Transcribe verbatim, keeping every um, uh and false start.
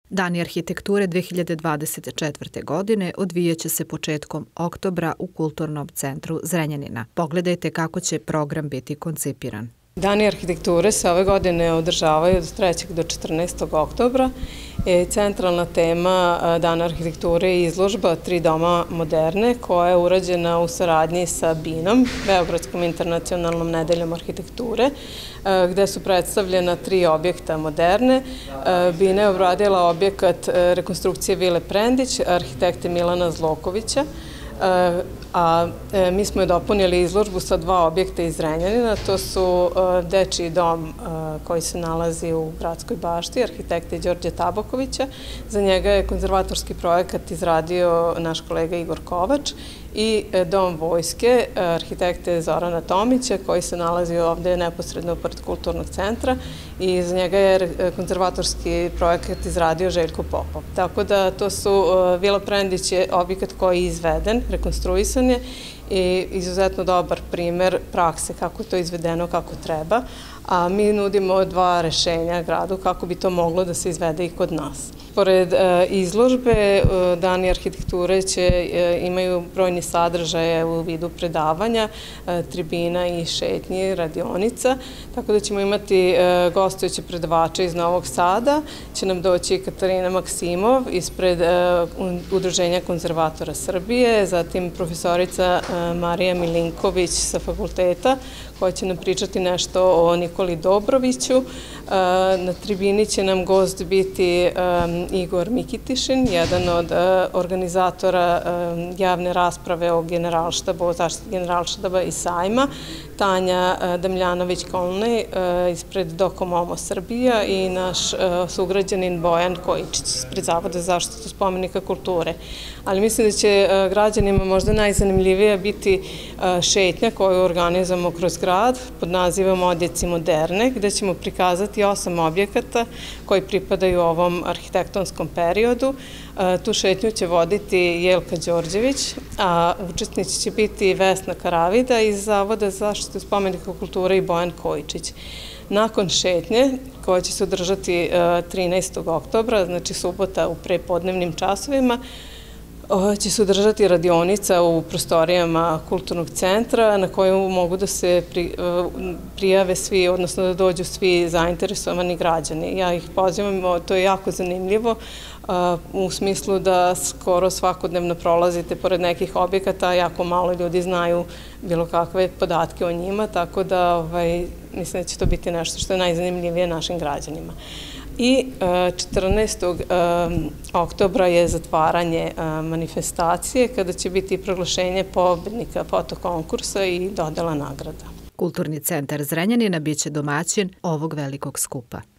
Dani arhitekture dve hiljade dvadeset četvrte. godine odvijaće se početkom oktobra u Kulturnom centru Zrenjanina. Pogledajte kako će program biti koncipiran. Dani arhitekture se ove godine održavaju od trećeg do četrnaestog oktobra. Centralna tema Dana arhitekture je izložba Tri doma moderne koja je urađena u saradnji sa B I N-om, Beogradskom internacionalnom nedeljom arhitekture, gde su predstavljena tri objekta moderne. B I N je obradila objekat rekonstrukcije Vile Prendić, arhitekte Milana Zlokovića, a mi smo je dopunili izložbu sa dva objekta iz Zrenjanina. To su Dečiji dom koji se nalazi u Gradskoj bašti, arhitekte Đorđe Tabakovića. Za njega je konzervatorski projekat izradio naš kolega Igor Kovač, i Dom vojske, arhitekte Zorana Tomića, koji se nalazi ovde neposredno pored Kulturnog centra, i za njega je konzervatorski projekat izradio Željko Popov. Tako da to su, Vila Prendić je objekat koji je izveden, rekonstruisan je i izuzetno dobar primer prakse kako je to izvedeno kako treba, a mi nudimo dva rešenja gradu kako bi to moglo da se izvede i kod nas. Pored izložbe, Dani arhitekture će imaju brojni sadržaje u vidu predavanja, tribina i šetnji, radionica, tako da ćemo imati gostujuće predavače iz Novog Sada. Će nam doći Katarina Maksimov ispred Udruženja konzervatora Srbije, zatim profesorica Marija Milinković sa fakulteta, koja će nam pričati nešto o Nikoli Dobroviću. Na tribini će nam gost biti Igor Mikitišin, jedan od organizatora javne rasprave o generalštabu, o zaštiti generalštaba i sajma, Tanja Damljanović-Kolnej ispred Dokomomo Srbija i naš sugrađanin Bojan Kojičić ispred Zavoda za zaštitu spomenika kulture. Ali mislim da će građanima možda najzanimljivija biti šetnja koju organizujemo kroz grad pod nazivom Odjeci moderne, gde ćemo prikazati osam objekata koji pripadaju ovom arhitektonskom periodu. Tu šetnju će voditi Jelka Đorđević, a učesnici će biti Vesna Karavida iz Zavoda za zaštitu spomenika kulture i Bojan Kojičić. Nakon šetnje, koja će se održati trinaestog oktobra, znači subota u prepodnevnim časovima, će se održati radionica u prostorijama Kulturnog centra na koju mogu da se prijave svi, odnosno da dođu svi zainteresovani građani. Ja ih pozivam, to je jako zanimljivo u smislu da skoro svakodnevno prolazite pored nekih objekata, a jako malo ljudi znaju bilo kakve podatke o njima, tako da mislim da će to biti nešto što je najzanimljivije našim građanima. I četrnaestog oktobra je zatvaranje manifestacije kada će biti proglašenje pobednika fotokonkursa i dodela nagrada. Kulturni centar Zrenjanina biće domaćin ovog velikog skupa.